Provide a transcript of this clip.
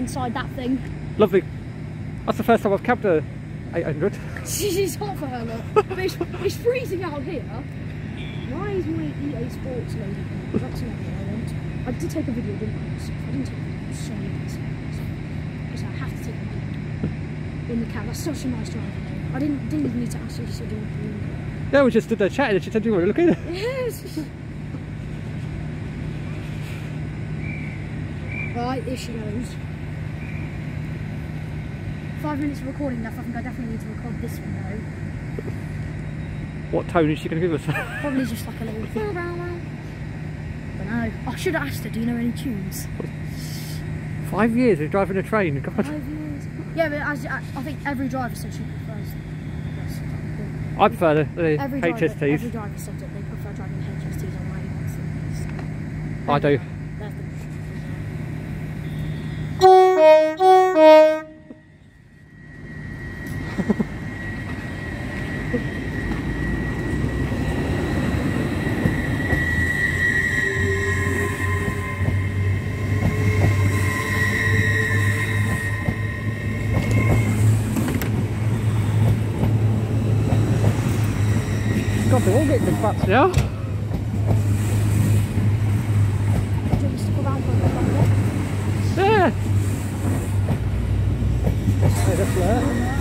inside that thing. Lovely. That's the first time I've cabbed a 800. She's hot for her lot. But it's freezing out here. Why is my EA Sports lady? That's not what I want. I did take a video, didn't I? I didn't take a video, so many days. Because I have to take a video in the cab. That's such a nice drive. I didn't even need to ask her. She said, do you want to look at it? Yeah, we just stood there chatting and she said, do you want to look at it? Yes. Right, here she goes. 5 minutes of recording enough. I think I definitely need to record this one though. What tone is she going to give us? Probably just like a little. I don't know. I should have asked her. Do you know any tunes? 5 years of driving a train. God. 5 years. Yeah, but I think every driver said she prefers. I prefer the Every HSTs. Every driver said that they prefer driving the HSTs on rails. I do. God, they're all getting big butts now. Do you want to stick around for a bit? Yeah. Hey, that's Lner.